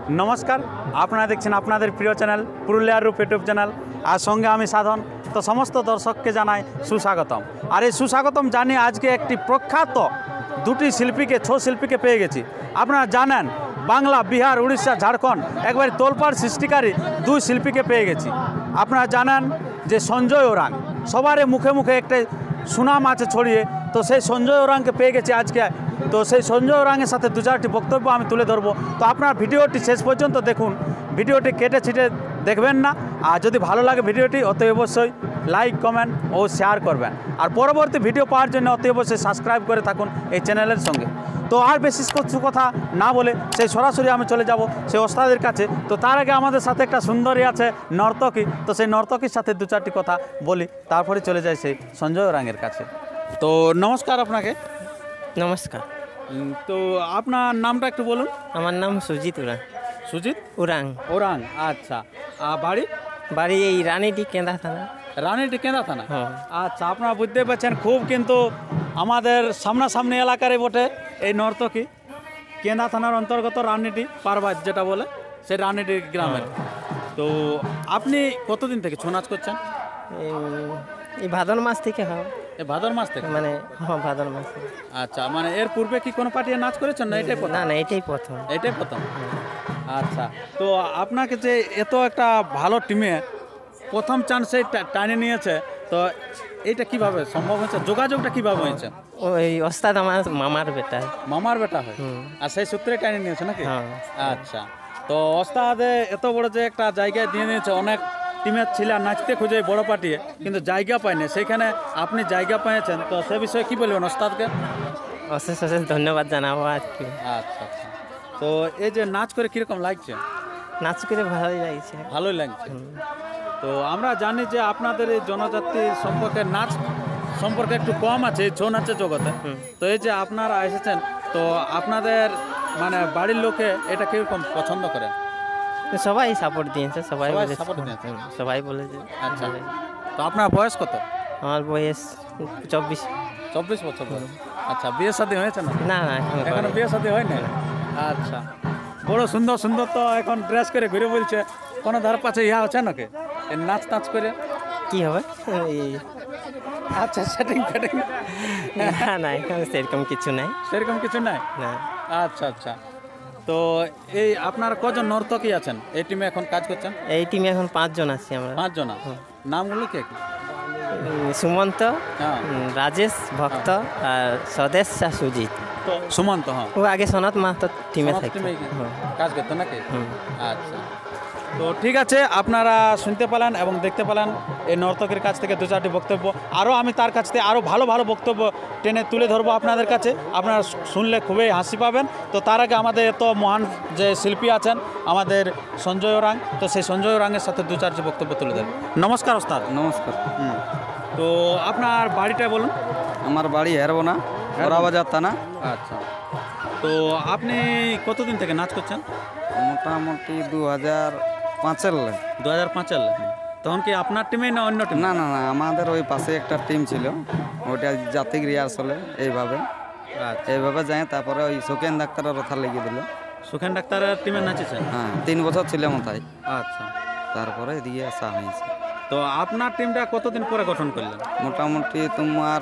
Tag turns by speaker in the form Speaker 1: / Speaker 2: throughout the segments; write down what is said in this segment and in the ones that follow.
Speaker 1: নমস্কার, আপনারা দেখছেন আপনাদের প্রিয় চ্যানেল পুরুলিয়ার রূপ ইউটিউব চ্যানেল। আর সঙ্গে আমি সাধন। তো সমস্ত দর্শককে জানাই সুস্বাগতম। আর এই সুস্বাগতম জানিয়ে আজকে একটি প্রখ্যাত দুটি শিল্পীকে, ছৌ শিল্পীকে পেয়ে গেছি। আপনারা জানেন বাংলা, বিহার, উড়িষ্যা, ঝাড়খণ্ড একবারে তোলপাড় সৃষ্টিকারী দুই শিল্পীকে পেয়ে গেছি। আপনারা জানেন যে সঞ্জয় ওরাং সবারই মুখে মুখে একটা সুনাম আছে ছড়িয়ে। তো সেই সঞ্জয় ওরাংকে পেয়ে গেছি আজকে। তো সেই সঞ্জয় ওরাংয়ের সাথে দু চারটি বক্তব্য আমি তুলে ধরবো। তো আপনারা ভিডিওটি শেষ পর্যন্ত দেখুন, ভিডিওটি কেটে ছিটে দেখবেন না। আর যদি ভালো লাগে ভিডিওটি অতি অবশ্যই লাইক, কমেন্ট ও শেয়ার করবেন। আর পরবর্তী ভিডিও পাওয়ার জন্য অতি অবশ্যই সাবস্ক্রাইব করে থাকুন এই চ্যানেলের সঙ্গে। তো আর বেশি কিছু কথা না বলে সেই সরাসরি আমি চলে যাব সেই ওস্তাদের কাছে। তো তার আগে আমাদের সাথে একটা সুন্দরী আছে, নর্তকী। তো সেই নর্তকীর সাথে দু চারটি কথা বলি, তারপরে চলে যাই সেই সঞ্জয় ওরাংয়ের কাছে। তো নমস্কার আপনাকে।
Speaker 2: নমস্কার।
Speaker 1: তো আপনার নামটা একটু বলুন।
Speaker 2: আমার নাম সুজিত উরাং।
Speaker 1: সুজিত
Speaker 2: উরাং।
Speaker 1: ওরাং, আচ্ছা। বাড়ি?
Speaker 2: বাড়ি এই রানীটি কেন্দা থানা।
Speaker 1: রানীটি কেন্দা থানা।
Speaker 2: হ্যাঁ।
Speaker 1: আচ্ছা, আপনারা বুঝতে পারছেন খুব কিন্তু আমাদের সামনাসামনি এলাকারই বটে এই নর্তকী। কেন্দা থানার অন্তর্গত রানীটি পারবাজ যেটা বলে, সেই রানীটি গ্রামের। তো আপনি কতদিন থেকে ছৌ নাচ করছেন?
Speaker 2: এই ভাদর মাস থেকে হয়।
Speaker 1: এই ভাদর মাস থেকে?
Speaker 2: মানে হ্যাঁ, ভাদর মাস।
Speaker 1: আচ্ছা, মানে এর পূর্বে কি কোনো পার্টিতে নাচ করেছেন না এটাই প্রথম?
Speaker 2: না, এটাই প্রথম।
Speaker 1: এটাই প্রথম। আচ্ছা, তো আপনাকে যে এত একটা ভালো টিমে প্রথম চান্সে টানে নিয়েছে, তো এইটা কিভাবে সম্ভব হয়েছে? যোগাযোগটা কিভাবে হয়েছে?
Speaker 2: ওই ওস্তাদ আমার মামার বেটা।
Speaker 1: মামার বেটা হয়? আর সেই সূত্রে টানে নিয়েছে নাকি?
Speaker 2: হ্যাঁ।
Speaker 1: আচ্ছা, তো ওস্তাদে এত বড় যে একটা জায়গায় দিয়ে নিয়েছে, অনেক টিমের ছেলে নাচতে খুঁজে বড় পার্টিয়ে কিন্তু জায়গা পায়নি, সেইখানে আপনি জায়গা পেয়েছেন। তো সে বিষয়ে কি বলবেন ওস্তাদকে?
Speaker 2: অশেষ অশেষ ধন্যবাদ জানাবো আর কি।
Speaker 1: আচ্ছা আচ্ছা, তো এই যে নাচ করে কীরকম লাগছে?
Speaker 2: নাচ করে ভালোই লাগছে।
Speaker 1: ভালোই লাগছে। তো আমরা জানি যে আপনাদের এই জনজাতি সম্পর্কে, নাচ সম্পর্কে একটু কম আছে এই ছৌ নাচের জগতে। তো এই যে আপনারা এসেছেন, তো আপনাদের মানে বাড়ির লোকে এটা কীরকম পছন্দ করে?
Speaker 2: সবাই সাপোর্ট দিয়েছে, সবাই বলেছে।
Speaker 1: সাপোর্ট দিয়েছে।
Speaker 2: সবাই বলেছে।
Speaker 1: আচ্ছা, তো আপনার বয়স কত?
Speaker 2: আমার বয়স 24।
Speaker 1: 24 বছর বয়স। আচ্ছা, বিয়ে শাদী হয়েছে না?
Speaker 2: না না,
Speaker 1: এখনো বিয়ে শাদী হয় না? আচ্ছা, বড় সুন্দর সুন্দর তো এখন ড্রেস করে ঘুরে বলছে, কোনো ধার পাশে ইহা আছে নাকি নাচ টাচ করে?
Speaker 2: কি হবে?
Speaker 1: আচ্ছা, সেটিং ফেটিং?
Speaker 2: না না, এখন সেরকম কিছু নাই।
Speaker 1: সেরকম কিছু নাই?
Speaker 2: না।
Speaker 1: আচ্ছা আচ্ছা, তো এই আপনার কজন নর্তকী আছেন এই টিমে এখন কাজ করছেন?
Speaker 2: এই টিমে এখন 5 জন আছি আমরা।
Speaker 1: 5 জন। নামগুলো কে কি?
Speaker 2: সুমন্ত,
Speaker 1: হ্যাঁ।
Speaker 2: রাজেশ, ভক্ত আর স্বদেশ আর সুজিত।
Speaker 1: তো সুমন্ত, হ্যাঁ,
Speaker 2: ও আগে সনাত মাহাতো টিমে
Speaker 1: সমাজ
Speaker 2: থাকতো।
Speaker 1: টিমে
Speaker 2: হ্যাঁ।
Speaker 1: কাজ করতো নাকি? আচ্ছা, তো ঠিক আছে, আপনারা শুনতে পেলেন এবং দেখতে পেলেন এই নর্তকের কাছ থেকে দু চারটি বক্তব্য। আরও আমি তার কাছ থেকে আরও ভালো ভালো বক্তব্য টেনে তুলে ধরবো আপনাদের কাছে, আপনারা শুনলে খুবই হাসি পাবেন। তো তার আগে আমাদের এত মহান যে শিল্পী আছেন আমাদের সঞ্জয় ওরাং, তো সেই সঞ্জয় ওরাংয়ের সাথে দু চারটি বক্তব্য তুলে দেন। নমস্কার ওস্তাদ।
Speaker 3: নমস্কার।
Speaker 1: তো আপনার বাড়িটা বলুন।
Speaker 3: আমার বাড়ি হেরবোনা, ওরাবাজার থানা।
Speaker 1: আচ্ছা, তো আপনি কতদিন থেকে নাচ করছেন?
Speaker 3: মোটামুটি 2005-এর।
Speaker 1: 2005 তখন কি আপনার টিমে না অন্য টিম?
Speaker 3: না না না, আমাদের ওই পাশে একটা টিম ছিল, ওইটা জাতিক রিহার্সলে এইভাবে এইভাবে যায়। তারপরে ওই সুকেন ডাক্তারের রথা লেগে দিল।
Speaker 1: সুখেন ডাক্তারের টিমে নাচেছেন?
Speaker 3: হ্যাঁ, 3 বছর ছিলাম তাই।
Speaker 1: আচ্ছা,
Speaker 3: তারপরে এদিকে আসা হয়েছে।
Speaker 1: তো আপনার টিমটা কতদিন পরে গঠন করলেন?
Speaker 3: মোটামুটি তোমার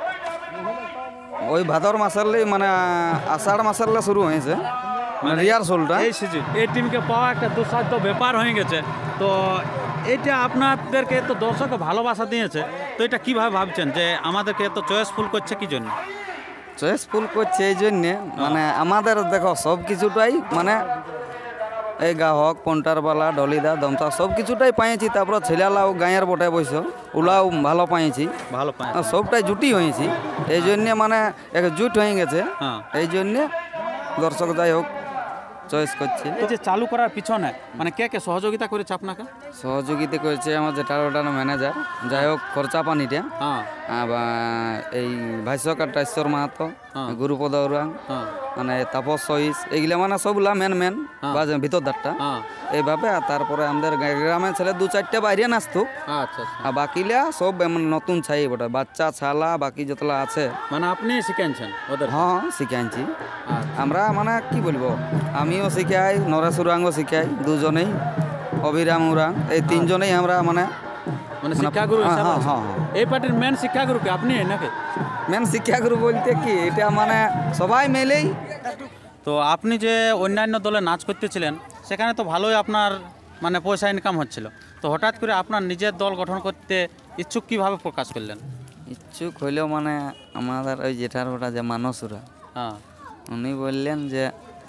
Speaker 3: ওই ভাদর মাসেরলে, মানে আষাঢ় মাসেরলে শুরু হয়েছে মানে রিহার্সলটা।
Speaker 1: এই সিজন এই টিমকে পাওয়া একটা দুঃসাধ্য ব্যাপার হয়ে গেছে। তো এটা আপনাদেরকে এত দর্শক ভালোবাসা দিয়েছে, তো এটা কিভাবে ভাবছেন যে আমাদেরকে এত চয়েসফুল করছে কি জন্য?
Speaker 3: চয়েসফুল করছে এই জন্যে, মানে আমাদের দেখো সব কিছুটাই, মানে এই গাহক, পন্টারবালা, ডলিদা, দমতা সব কিছুটাই পাইছি। তারপর ছেলেলাও গাঁয়ের বটে বৈশ ওলাও ভালো পাইছি,
Speaker 1: ভালো পায়।
Speaker 3: সবটাই জুটি হয়েছি। এই জন্যে মানে এক জুট হয়ে গেছে।
Speaker 1: হ্যাঁ।
Speaker 3: এই জন্যে দর্শক যাই হোক চয়েস করছে।
Speaker 1: এই যে চালু করার পিছনে মানে কে কে সহযোগিতা করেছে আপনাকে?
Speaker 3: সহযোগিতা করেছে আমার যেটার ওটার ম্যানেজার, যাই হোক খরচা পানিটা।
Speaker 1: হ্যাঁ।
Speaker 3: এই ভাষ্যকারটা ঈশ্বর মাহাতো, গুরুপদ ওরাং, মানে তাপস সহিস এইগুলা মানে সবগুলা মেন বাজে ভিতর দাঁতটা
Speaker 1: হ্যাঁ
Speaker 3: এইভাবে। আর তারপরে আমাদের গ্রামের ছেলে 2-4টা বাইরে নাচতো,
Speaker 1: আচ্ছা আচ্ছা
Speaker 3: আর বাকিলা সব মানে নতুন ছাই বটে, বাচ্চা ছালা বাকি যতলা আছে।
Speaker 1: মানে আপনি শিখাইছেন ওদের
Speaker 3: হ্যাঁ শিখাইছি আমরা, মানে কি বলবো, আমিও শিখাই, নরেশ উরাংও শিখাই, দুজনেই অভিরাম উরাং, এই তিনজনেই আমরা মানে
Speaker 1: মানে শিক্ষাগুরু
Speaker 3: হ্যাঁ,
Speaker 1: হিসাবে
Speaker 3: হ্যাঁ,
Speaker 1: আছেন।
Speaker 3: হ্যাঁ।
Speaker 1: এই পার্টির মেন শিক্ষাগুরু কি আপনি নাকি?
Speaker 3: মেন শিক্ষাগুরু বলতে কি, এটা মানে সবাই মেলেই।
Speaker 1: তো আপনি যে অন্যান্য দলে নাচ করতেছিলেন সেখানে তো ভালোই আপনার মানে পয়সা ইনকাম হচ্ছিল, তো হঠাৎ করে আপনার নিজের দল গঠন করতে ইচ্ছুক কিভাবে প্রকাশ করলেন?
Speaker 3: ইচ্ছুক হইলেও মানে আমাদের ওই জেঠার ওটা যে মানসুরা,
Speaker 1: হ্যাঁ
Speaker 3: উনি বললেন যে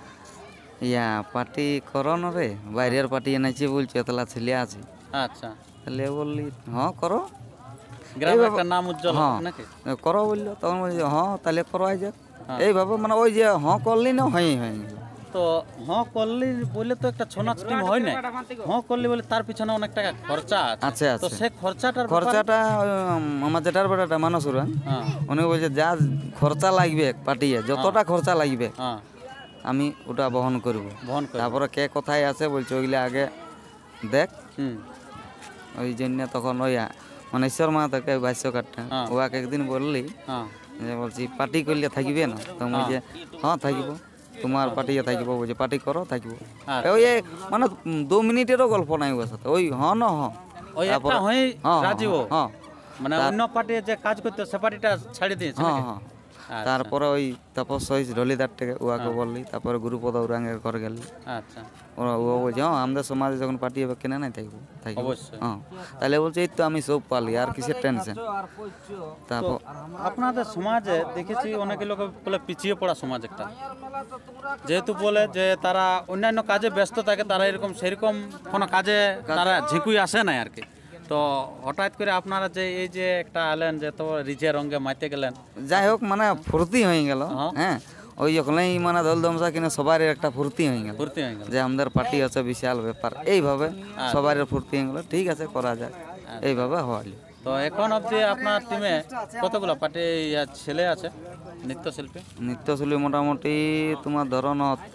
Speaker 3: ইয়া পার্টি করো না রে, বাইরের পার্টি এনেছি বলছো, এতলা ছেলে আছে।
Speaker 1: আচ্ছা,
Speaker 3: তাহলে বললি হ্যাঁ করো,
Speaker 1: গ্রামের একটা নাম উজ্জ্বল
Speaker 3: হ্যাঁ
Speaker 1: হবে নাকি?
Speaker 3: করো বললো, তখন বলছি হ্যাঁ তাহলে করো আই যাক। এইভাবে মানে ওই যে হ্যাঁ করলি না হয়নি।
Speaker 1: তো হ্যাঁ করলি বলে তো একটা ছৌ নাচ টিম হয় না, হ্যাঁ করলি বলে তার পিছনে অনেক টাকা খরচা আছে।
Speaker 3: আছে
Speaker 1: তো
Speaker 3: আছে
Speaker 1: সে খরচাটার
Speaker 3: খরচাটা আমার জেঠার বেটাটা মানুষরা
Speaker 1: হ্যাঁ
Speaker 3: উনি বলছে যা খরচা লাগবে পার্টিয়ে, যতটা খরচা লাগবে
Speaker 1: হ্যাঁ
Speaker 3: আমি ওটা বহন করব।
Speaker 1: বহন করে
Speaker 3: তারপরে কে কোথায় আছে বলছে ওইগুলো আগে দেখ।
Speaker 1: হুম
Speaker 3: ওই জন্য তখন ওই মানে ঈশ্বর মা তাকে ভাষ্যকারটা
Speaker 1: হ্যাঁ।
Speaker 3: ওকে একদিন বললি
Speaker 1: হ্যাঁ
Speaker 3: যে বলছি পার্টি করলে থাকবে না, তো বলছে হ্যাঁ থাকবো, তোমার পার্টিয়ে থাকবো, বলছে পার্টি করো থাকবো।
Speaker 1: আচ্ছা।
Speaker 3: ওই মানে 2 মিনিটেরও গল্প নাই ওর সাথে, ওই হ্যাঁ না হ্যাঁ
Speaker 1: ওই একটা
Speaker 3: তারপরে
Speaker 1: হয়ে
Speaker 3: হ্যাঁ,
Speaker 1: রাজি ও
Speaker 3: হ্যাঁ
Speaker 1: মানে অন্য পার্টি যে কাজ করতে সে পার্টিটা ছাড়ি দিয়েছে
Speaker 3: হ্যাঁ
Speaker 1: নাকি?
Speaker 3: হ্যাঁ।
Speaker 1: আচ্ছা,
Speaker 3: তারপরে ওই তাপস সহিস ঢলিদারটাকে ওকে বললি, তারপরে গুরুপদ উরাঙ্গের ঘরে গেলি,
Speaker 1: আচ্ছা
Speaker 3: ওরা ও বলছে হ্যাঁ আমাদের সমাজে যখন পার্টি হবে কেনা নাই থাকবো থাকবো।
Speaker 1: অবশ্যই।
Speaker 3: হ্যাঁ তাহলে বলছে এই তো আমি সব পালি, আর কিসের টেনশন। তারপর
Speaker 1: আপনাদের সমাজে দেখেছি অনেক লোক বলে পিছিয়ে পড়া সমাজ একটা, যেহেতু বলে যে তারা অন্যান্য কাজে ব্যস্ত থাকে, তারা এরকম সেরকম কোনো কাজে তারা ঝিঁকুই আসে না আর কি। তো হঠাৎ করে আপনারা যে এই যে একটা আলেন যে তো রিজে রঙে মাইতে গেলেন,
Speaker 3: যাই হোক মানে ফুর্তি হয়ে গেল।
Speaker 1: হ্যাঁ।
Speaker 3: হ্যাঁ ওই যখনই মানে দল দমসা কিনে সবার একটা ফুর্তি হয়ে গেল
Speaker 1: ফুর্তি হয়ে গেল।
Speaker 3: যে আমাদের পার্টি আছে, বিশাল ব্যাপার, এইভাবে সবার ফুর্তি হয়ে গেল, ঠিক আছে করা যায়, এইভাবে হয়।
Speaker 1: তো এখন অবধি আপনার টিমে কতগুলো পার্টি ছেলে আছে নৃত্যশিল্পী?
Speaker 3: নৃত্যশৈলী মোটামুটি তোমার ধরো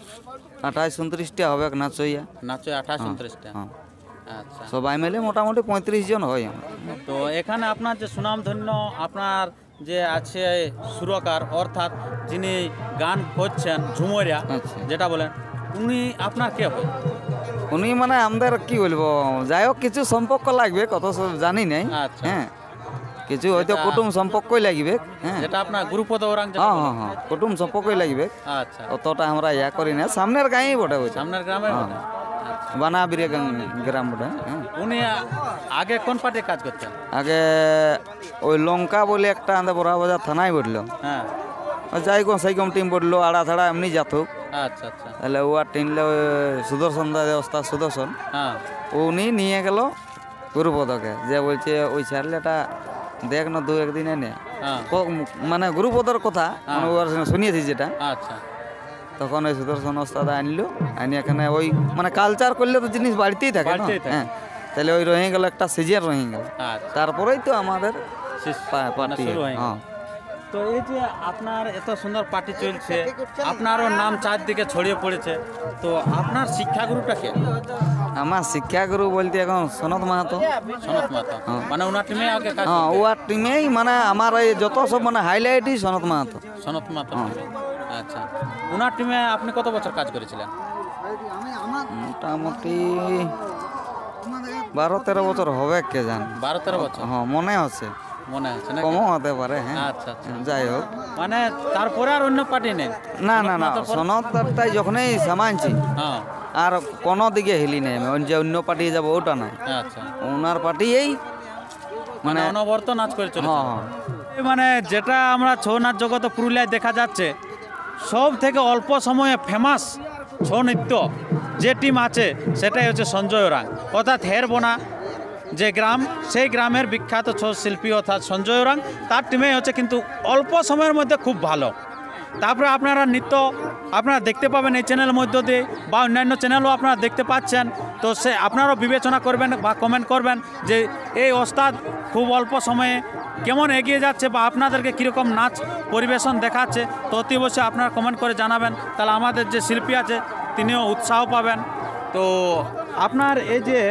Speaker 3: 28-29টা হবে নাচইয়া।
Speaker 1: নাচে 28-29টা।
Speaker 3: হ্যাঁ
Speaker 1: আচ্ছা,
Speaker 3: সবাই মিলে মোটামুটি 35 জন হয় আমার।
Speaker 1: তো এখানে আপনার যে সুনামধন্য আপনার যে আছে সুরকার, অর্থাৎ যিনি গান করছেন ঝুমরিয়া
Speaker 3: আচ্ছা।
Speaker 1: যেটা বলেন, উনি আপনার কে হয়?
Speaker 3: উনি মানে আমাদের কি বলবো, যাই হোক কিছু সম্পর্ক লাগবে, কত সব জানি নাই।
Speaker 1: আচ্ছা।
Speaker 3: হ্যাঁ কিছু হয়তো কুটুম সম্পর্কই লাগবে। হ্যাঁ
Speaker 1: যেটা আপনার গুরুপদ ওরাং যেটা
Speaker 3: হ্যাঁ
Speaker 1: বলেন।
Speaker 3: হ্যাঁ হ্যাঁ কুটুম সম্পর্কই লাগবে,
Speaker 1: আচ্ছা,
Speaker 3: অতটা আমরা ইয়া করি না, সামনের গাঁয়েই বটে বলছে,
Speaker 1: সামনের গ্রামে বটে।
Speaker 3: বানাবিরে গ্রাম বটে। হ্যাঁ
Speaker 1: উনি আগে কোন পার্টির কাজ করতেন?
Speaker 3: আগে ওই লঙ্কা বলে একটা আমাদের বড়াবাজার থানায় বললো,
Speaker 1: হ্যাঁ
Speaker 3: যাই কম সেই কম টিম বললো, আড়া ছাড়া এমনি যাত।
Speaker 1: আচ্ছা আচ্ছা
Speaker 3: তাহলে ও আর টিনলে সুদর্শন ওস্তাদ সুদর্শন,
Speaker 1: হ্যাঁ
Speaker 3: উনি নিয়ে গেল গুরুপদকে, যে বলছে ওই ছেলেটা দেখ না 2-1 দিন এনে
Speaker 1: হ্যাঁ
Speaker 3: মানে গুরুপদর কথা মানে ওর শুনিয়েছি যেটা।
Speaker 1: আচ্ছা
Speaker 3: তখন ওই সুদর্শন ওস্তাদ আনলো, আনি এখানে ওই মানে কালচার করলে তো জিনিস বাড়িতেই থাকে না।
Speaker 1: বাড়িতেই থাকে।
Speaker 3: হ্যাঁ তাহলে ওই রয়ে গেল একটা সিজিয়ার রয়ে গেল,
Speaker 1: আচ্ছা
Speaker 3: তারপরেই তো আমাদের
Speaker 1: মানে
Speaker 3: পার্টি।
Speaker 1: শুরু হয়ে গেল।
Speaker 3: হ্যাঁ
Speaker 1: তো এই যে আপনার এত সুন্দর পার্টি চলছে, আপনারও নাম চারদিকে ছড়িয়ে পড়েছে, তো আপনার শিক্ষাগুরুটা কে?
Speaker 3: আমার শিক্ষাগুরু বলতে এখন সনত মাহাতো।
Speaker 1: সনত মাতা, মানে ওনার টিমে আগে কাজ
Speaker 3: হ্যাঁ
Speaker 1: করতেন?
Speaker 3: ও আর টিমেই মানে আমার এই যত সব মানে হাইলাইটই সনত মাহাতো।
Speaker 1: সনত মাতা টিমে। আচ্ছা, ওনার টিমে আপনি কত বছর কাজ করেছিলেন?
Speaker 3: মোটামুটি 12-13 বছর হবে কে জান।
Speaker 1: 12-13 বছর
Speaker 3: হ্যাঁ মনে আছে,
Speaker 1: মনে আছে নাকি?
Speaker 3: কমও হতে পারে। হ্যাঁ
Speaker 1: আচ্ছা আচ্ছা,
Speaker 3: যাই হোক,
Speaker 1: মানে তারপরে আর অন্য পার্টি নেই?
Speaker 3: না না না সনতটাই যখনই সামানছি
Speaker 1: হ্যাঁ
Speaker 3: আর কোনো দিকে হিলি নেই আমি, যে অন্য পার্টি যাবো ওটা নাই,
Speaker 1: আচ্ছা,
Speaker 3: ওনার পার্টি এই
Speaker 1: মানে অনবরত নাচ করে চলেছে।
Speaker 3: হ্যাঁ হ্যাঁ
Speaker 1: মানে যেটা আমরা ছৌ নাচ জগতে পুরুলিয়ায় দেখা যাচ্ছে, সব থেকে অল্প সময়ে ফেমাস ছৌ নৃত্য যে টিম আছে সেটাই হচ্ছে সঞ্জয় ওরাং, অর্থাৎ হেরবোনা যে গ্রাম, সেই গ্রামের বিখ্যাত ছৌ শিল্পী অর্থাৎ সঞ্জয় ওরাং, তার টিমেই হচ্ছে কিন্তু অল্প সময়ের মধ্যে খুব ভালো। তারপরে আপনারা নৃত্য আপনারা দেখতে পাবেন এই চ্যানেলের মধ্য দিয়ে, বা অন্যান্য চ্যানেলও আপনারা দেখতে পাচ্ছেন। তো সে আপনারাও বিবেচনা করবেন বা কমেন্ট করবেন যে এই ওস্তাদ খুব অল্প সময়ে কেমন এগিয়ে যাচ্ছে বা আপনাদেরকে কীরকম নাচ পরিবেশন দেখাচ্ছে, তো অতি অবশ্যই আপনারা কমেন্ট করে জানাবেন, তাহলে আমাদের যে শিল্পী আছে তিনিও উৎসাহ পাবেন। তো আপনার এই যে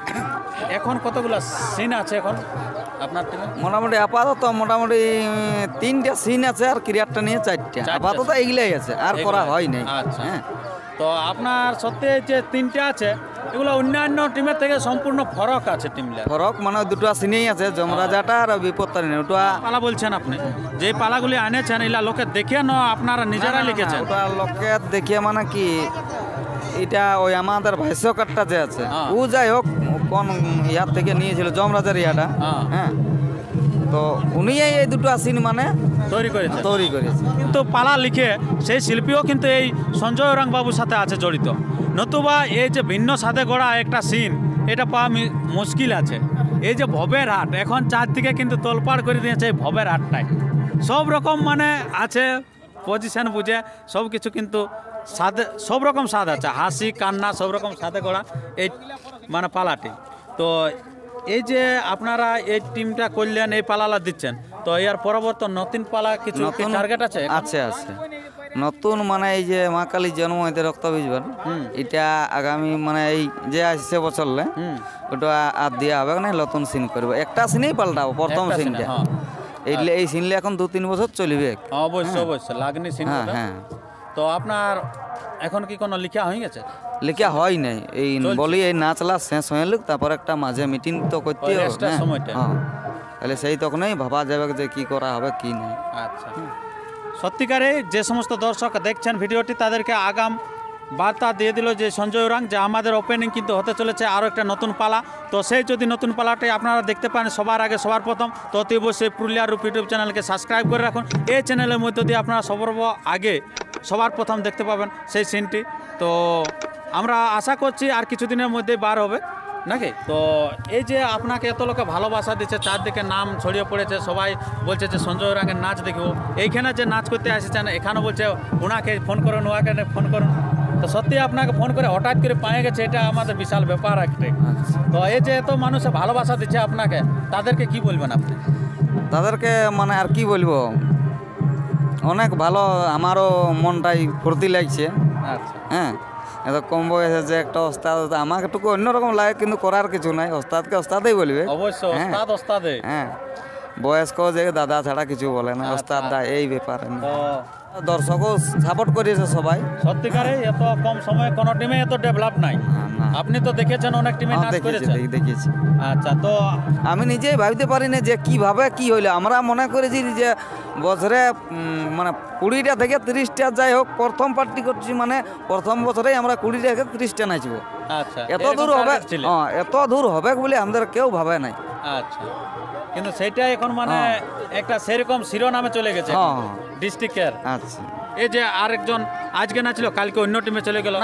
Speaker 1: এখন কতগুলো সিন আছে এখন আপনার টিমে?
Speaker 3: মোটামুটি আপাতত মোটামুটি 3টা সিন আছে আর ক্রিয়ারটা নিয়ে 4টা। আপাতত এইগুলাই আছে, আর করা হয় নাই।
Speaker 1: আচ্ছা,
Speaker 3: হ্যাঁ,
Speaker 1: তো আপনার সত্যি এই যে 3টে আছে এগুলো অন্যান্য টিমের থেকে সম্পূর্ণ ফরক আছে টিমলে।
Speaker 3: ফরক মানে দুটো সিনেই আছে, যমরাজাটা আর বিপত্তারিণী। ওটা
Speaker 1: পালা বলছেন আপনি, যে পালাগুলি আনেছেন এগুলা লোকে দেখে না আপনারা নিজেরা লিখেছেন?
Speaker 3: ওটা লোকে দেখিয়ে মানে কি, এটা ওই আমাদের ভাষ্যকারটা যে আছে ও যাই হোক কোন ইয়ার থেকে নিয়েছিল যমরাজার ইয়াটা। হ্যাঁ, তো উনি এই দুটো সিন মানে
Speaker 1: তৈরি করেছে। কিন্তু পালা লিখে সেই শিল্পীও কিন্তু এই সঞ্জয় ওরাং বাবুর সাথে আছে জড়িত, নতুবা এই যে ভিন্ন সাথে গড়া একটা সিন এটা পাওয়া মুশকিল আছে। এই যে ভবের হাট এখন চারদিকে কিন্তু তোলপাড় করে দিয়েছে এই ভবের হাটটায়, সব রকম মানে আছে পজিশন বুঝে সব কিছু, কিন্তু সাথে সব রকম স্বাদ আছে, হাসি কান্না সব রকম সাথে গড়া এই মানে পালাটি। তো এই যে আপনারা এই টিমটা করলেন, এই পালালা দিচ্ছেন, তো এর পরবর্তী নতুন পালা কিছু টার্গেট আছে?
Speaker 3: আছে নতুন মানে এই যে মা কালীর জন্ম হইতে রক্ত বীজবার, এটা আগামী মানে এই যে আসছে বছরলে ওটা আর দেওয়া হবে না, নতুন সিন করবো। একটা সিনেই পাল্টাবো, প্রথম সিনটা। এই সিনলে এখন 2-3 বছর চলবে।
Speaker 1: অবশ্যই লাগনি সিন।
Speaker 3: হ্যাঁ,
Speaker 1: তো আপনার এখন কি কোনো লিখা হয়ে গেছে?
Speaker 3: লিখা হয় নাই, এই বলি এই নাচলা শেষ হয়ে লোক, তারপর একটা মাঝে মিটিং তো করতে হবে। তাহলে সেই তখনই ভাবা যাবে যে কি করা হবে কি নাই।
Speaker 1: আচ্ছা, সত্যিকারে যে সমস্ত দর্শক দেখছেন ভিডিওটি তাদেরকে আগাম বার্তা দিয়ে দিল যে সঞ্জয় ওরাং যে আমাদের ওপেনিং কিন্তু হতে চলেছে আরও একটা নতুন পালা। তো সেই যদি নতুন পালাটি আপনারা দেখতে পান সবার আগে সবার প্রথম, তো অতি অবশ্যই পুরুলিয়ার রূপ ইউটিউব চ্যানেলকে সাবস্ক্রাইব করে রাখুন। এই চ্যানেলের মধ্য দিয়ে আপনারা আগে সবার প্রথম দেখতে পাবেন সেই সিনটি। তো আমরা আশা করছি আর কিছুদিনের মধ্যেই বার হবে নাকি। তো এই যে আপনাকে এত লোকে ভালোবাসা দিচ্ছে, চারদিকে নাম ছড়িয়ে পড়েছে, সবাই বলছে যে সঞ্জয় ওরাংয়ের নাচ দেখব। এইখানে যে নাচ করতে এসেছেন এখানেও বলছে ওনাকে ফোন করুন, ওনাকে ফোন করুন। তো সত্যি আপনাকে ফোন করে হঠাৎ করে পেয়ে গেছে, এটা আমাদের বিশাল ব্যাপার একটা। তো এই যে এত মানুষে ভালোবাসা দিচ্ছে আপনাকে, তাদেরকে কি বলবেন আপনি?
Speaker 3: তাদেরকে মানে আর কি বলবো, অনেক ভালো, আমারও মনটাই ফুর্তি লাগছে।
Speaker 1: আচ্ছা,
Speaker 3: হ্যাঁ, এত কম বয়সে যে একটা ওস্তাদ, আমাকে একটু অন্যরকম লাগে, কিন্তু করার কিছু নাই, ওস্তাদকে ওস্তাদেই বলবে।
Speaker 1: অবশ্যই ওস্তাদে।
Speaker 3: হ্যাঁ, বয়স্ক যে দাদা ছাড়া কিছু বলে না, ওস্তাদ দা, এই ব্যাপারে। দর্শকও সাপোর্ট করেছে সবাই।
Speaker 1: সত্যিকারে এত কম সময়ে কোনো টিমে এত ডেভেলপ নাই। আপনি তো দেখেছেন অনেক টিমে নাচ করেছেন।
Speaker 3: দেখেছি।
Speaker 1: আচ্ছা, তো
Speaker 3: আমি নিজেই ভাবতে পারি না যে কিভাবে কি হইলো। আমরা মনে করেছি যে বছরে মানে 20টা থেকে 30টা, যাই হোক প্রথম পার্টি করছি, মানে প্রথম বছরেই আমরা 20টা থেকে 30টা নাচবো।
Speaker 1: আচ্ছা,
Speaker 3: এত দূর হবে, এত দূর হবে বলে আমাদের কেউ ভাবে নাই।
Speaker 1: আচ্ছা, কিন্তু সেটা এখন মানে একটা সেরকম শিরোনামে চলে গেছে ডিস্ট্রিক্টের।
Speaker 3: আচ্ছা,
Speaker 1: এই যে আরেকজন আজকে নাচলো, কালকে অন্য টিমে চলে গেল
Speaker 3: না,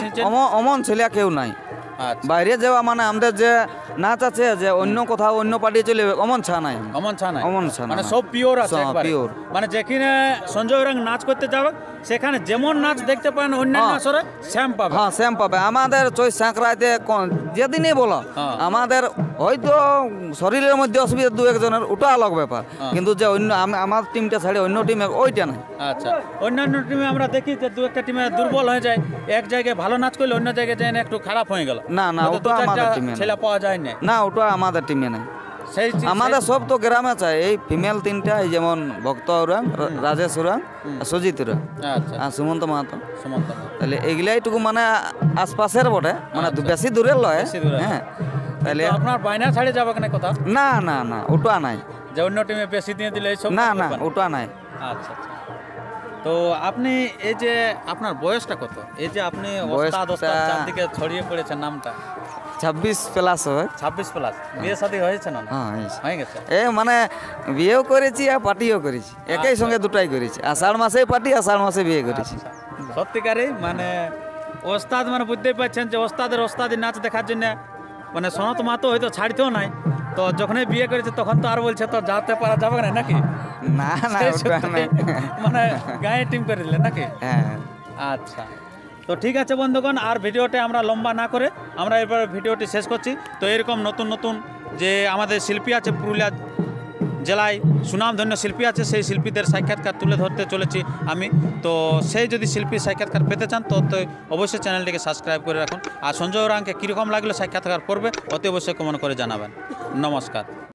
Speaker 3: অমন ছেলে কেউ নাই। বাইরে যাওয়া মানে আমাদের যে নাচ আছে, যে অন্য কোথাও অন্য পার্টি চলে যাবে, অমন ছা নাই।
Speaker 1: মানে সব পিওর আছে,
Speaker 3: পিওর।
Speaker 1: মানে যেখানে সঞ্জয় ওরাং নাচ করতে যাবে সেখানে যেমন নাচ দেখতে পান অন্যান্য আসরে শ্যাম পাবে।
Speaker 3: হ্যাঁ, শ্যাম পাবে। আমাদের চৈত সংক্রান্তিতে যেদিনই বলো, আমাদের হয়তো শরীরের মধ্যে অসুবিধা 2-1 ওটা আলাদা ব্যাপার, কিন্তু যে অন্য আমার টিমটা ছাড়ে অন্য টিমে ওইটা নাই।
Speaker 1: আচ্ছা, অন্যান্য টিমে আমরা দেখি যে 2-1টা টিমে দুর্বল হয়ে যায়, এক জায়গায় ভালো নাচ করলে অন্য জায়গায় যায় না একটু খারাপ হয়ে গেল।
Speaker 3: না, ওটা আমাদের টিমে
Speaker 1: ছেলে পাওয়া যায় না,
Speaker 3: ওটা আমাদের টিমে নাই। আমাদের সব তো গ্রামে চাই, এই ফিমেল 3টা, এই যেমন ভক্ত ওরাং, রাজেশ ওরাং, সুজিত ওরাং, আর সুমন্ত মাহাতো। তাহলে এইগুলাইটুকু মানে আশপাশের বটে, মানে বেশি দূরের লয়। হ্যাঁ, তাহলে
Speaker 1: আপনার বাইনা ছাড়ে যাবে না কথা?
Speaker 3: না, ওটা নাই।
Speaker 1: যে অন্য টিমে বেশি দিয়ে দিলে এইসব?
Speaker 3: না, ওটা নাই।
Speaker 1: আচ্ছা, তো আপনি এই যে আপনার বয়সটা কত? এই যে আপনি ওস্তাদ চারদিকে ছড়িয়ে পড়েছেন নামটা।
Speaker 3: 26+ হবে।
Speaker 1: 26+। বিয়ে শাদী হয়েছে না? হয়ে গেছে।
Speaker 3: মানে বিয়েও করেছি আর পার্টিও করেছি, একই সঙ্গে দুটাই করেছি। আষাঢ় মাসে পার্টি, আষাঢ় মাসে বিয়ে করেছি।
Speaker 1: সত্যিকারে মানে ওস্তাদ, মানে বুঝতেই পারছেন যে ওস্তাদি নাচ দেখার জন্য মানে সনত মাতো হয়তো ছাড়তেও নাই। তো যখনই বিয়ে করেছে তখন তো আর বলছে তো যাতে পারা যাবে না নাকি?
Speaker 3: না,
Speaker 1: মানে গায়ে টিম করে দিলে নাকি?
Speaker 3: হ্যাঁ।
Speaker 1: আচ্ছা, তো ঠিক আছে বন্ধুগণ, আর ভিডিওটা আমরা লম্বা না করে আমরা এবার ভিডিওটি শেষ করছি। তো এরকম নতুন যে আমাদের শিল্পী আছে পুরুলিয়া জেলায় সুনামধন্য শিল্পী আছে, সেই শিল্পীদের সাক্ষাৎকার তুলে ধরতে চলেছি আমি। তো সেই যদি শিল্পীর সাক্ষাৎকার পেতে চান তো অবশ্যই চ্যানেলটিকে সাবস্ক্রাইব করে রাখুন। আর সঞ্জয় ওরাংকে কীরকম লাগলো সাক্ষাৎকার করবে অতি অবশ্যই কমেন্ট করে জানাবেন। নমস্কার।